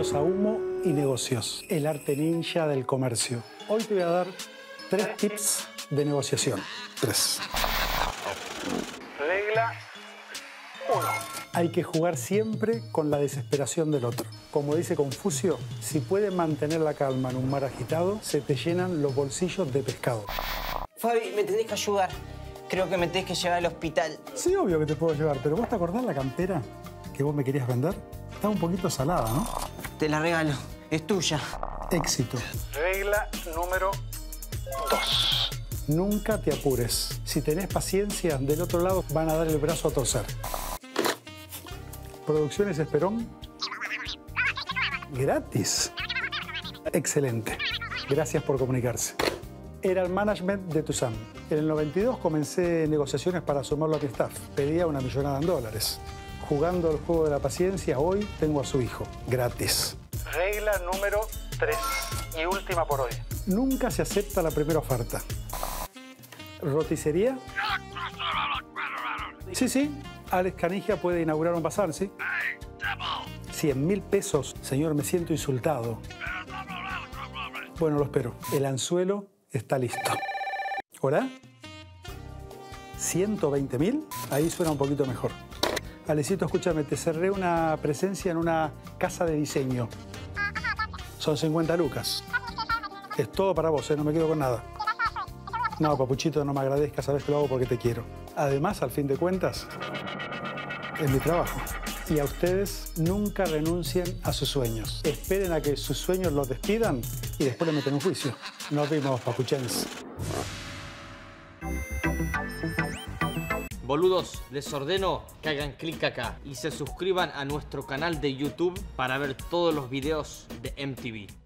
Bienvenidos a Humo y Negocios, el arte ninja del comercio. Hoy te voy a dar 3 tips de negociación. 3. Regla 1. Hay que jugar siempre con la desesperación del otro. Como dice Confucio, si puedes mantener la calma en un mar agitado, se te llenan los bolsillos de pescado. Fabi, me tenés que ayudar. Creo que me tenés que llevar al hospital. Sí, obvio que te puedo llevar, pero ¿vos te acordás la campera que vos me querías vender? Está un poquito salada, ¿no? Te la regalo. Es tuya. Éxito. Regla número 2. Nunca te apures. Si tenés paciencia, del otro lado van a dar el brazo a torcer. Producciones Esperón. Gratis. Excelente. Gracias por comunicarse. Era el management de Tusam. En el 92 comencé negociaciones para sumarlo a mi staff. Pedía una millonada en dólares. Jugando el juego de la paciencia, hoy tengo a su hijo. Gratis. Regla número 3 y última por hoy. Nunca se acepta la primera oferta. ¿Roticería? Sí. Alex Canigia puede inaugurar un bazar, ¿sí? 100.000 pesos. Señor, me siento insultado. Bueno, lo espero. El anzuelo está listo. ¿Hola? ¿120.000? Ahí suena un poquito mejor. Alecito, escúchame, te cerré una presencia en una casa de diseño. Son 50 lucas. Es todo para vos, no me quedo con nada. No, papuchito, no me agradezcas, sabes que lo hago porque te quiero. Además, al fin de cuentas, es mi trabajo. Y a ustedes nunca renuncien a sus sueños. Esperen a que sus sueños los despidan y después le meten un juicio. Nos vemos, papuchens. Boludos, les ordeno que hagan clic acá y se suscriban a nuestro canal de YouTube para ver todos los videos de MTV.